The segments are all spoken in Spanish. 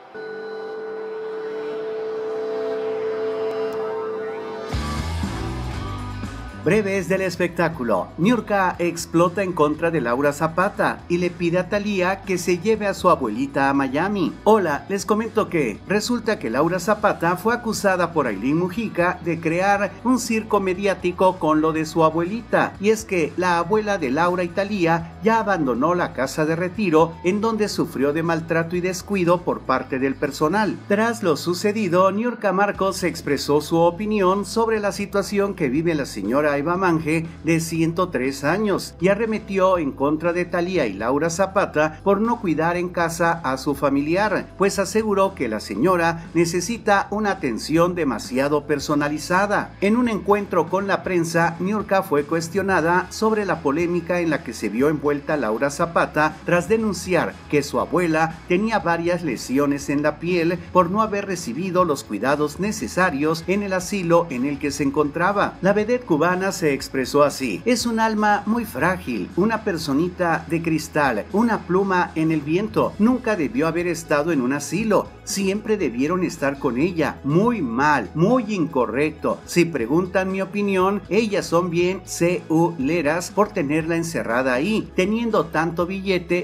Breves del espectáculo. Niurka explota en contra de Laura Zapata y le pide a Thalía que se lleve a su abuelita a Miami. Hola, les comento que resulta que Laura Zapata fue acusada por Aileen Mujica de crear un circo mediático con lo de su abuelita, y es que la abuela de Laura y Thalía ya abandonó la casa de retiro en donde sufrió de maltrato y descuido por parte del personal. Tras lo sucedido, Niurka Marcos expresó su opinión sobre la situación que vive la señora Eva Mange, de 103 años, y arremetió en contra de Thalía y Laura Zapata por no cuidar en casa a su familiar, pues aseguró que la señora necesita una atención demasiado personalizada. En un encuentro con la prensa, Niurka fue cuestionada sobre la polémica en la que se vio envuelta Laura Zapata tras denunciar que su abuela tenía varias lesiones en la piel por no haber recibido los cuidados necesarios en el asilo en el que se encontraba. La vedette cubana se expresó así: es un alma muy frágil, una personita de cristal, una pluma en el viento, nunca debió haber estado en un asilo, siempre debieron estar con ella, muy mal, muy incorrecto. Si preguntan mi opinión, ellas son bien culeras por tenerla encerrada ahí, teniendo tanto billete,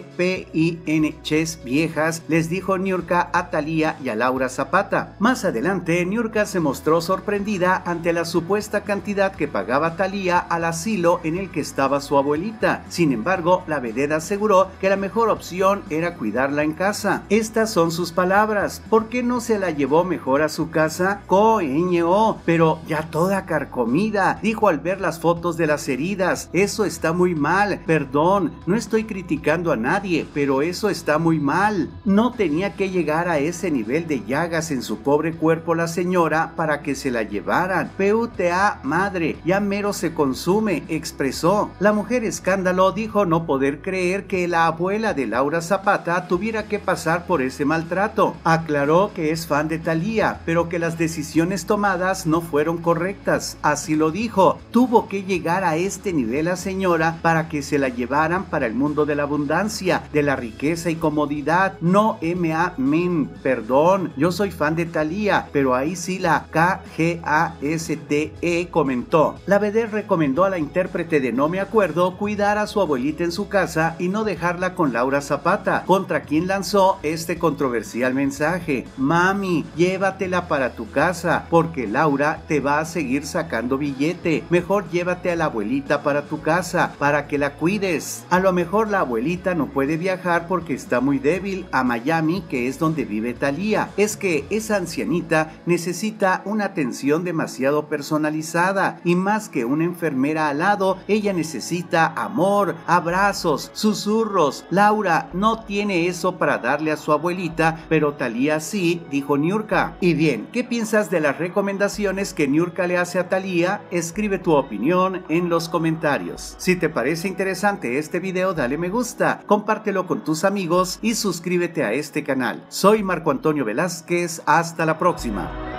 pinches viejas, les dijo Niurka a Thalía y a Laura Zapata. Más adelante, Niurka se mostró sorprendida ante la supuesta cantidad que pagaba Thalía al asilo en el que estaba su abuelita. Sin embargo, la vedette aseguró que la mejor opción era cuidarla en casa. Estas son sus palabras: ¿por qué no se la llevó mejor a su casa? Coño, pero ya toda carcomida, dijo al ver las fotos de las heridas. Eso está muy mal, perdón, no estoy criticando a nadie, pero eso está muy mal. No tenía que llegar a ese nivel de llagas en su pobre cuerpo la señora para que se la llevaran. PUTA madre, ya mero se consume, expresó. La mujer escándalo dijo no poder creer que la abuela de Laura Zapata tuviera que pasar por ese maltrato. Aclaró que es fan de Thalía, pero que las decisiones tomadas no fueron correctas. Así lo dijo: tuvo que llegar a este nivel la señora para que se la llevaran para el mundo de la abundancia, de la riqueza y comodidad. No men, perdón, yo soy fan de Thalía, pero ahí sí la KGASTE comentó. La vedette recomendó a la intérprete de No Me Acuerdo cuidar a su abuelita en su casa y no dejarla con Laura Zapata, contra quien lanzó este controversial mensaje: mami, llévatela para tu casa, porque Laura te va a seguir sacando billete, mejor llévate a la abuelita para tu casa, para que la cuides. A lo mejor la abuelita no puede viajar porque está muy débil a Miami, que es donde vive Thalía. Es que esa ancianita necesita una atención demasiado personalizada, y más que una enfermera al lado, ella necesita amor, abrazos, susurros. Laura no tiene eso para darle a su abuelita, pero Thalía sí, dijo Niurka. Y bien, ¿qué piensas de las recomendaciones que Niurka le hace a Thalía? Escribe tu opinión en los comentarios. Si te parece interesante este video, dale me gusta, compártelo con tus amigos y suscríbete a este canal. Soy Marco Antonio Velázquez, hasta la próxima.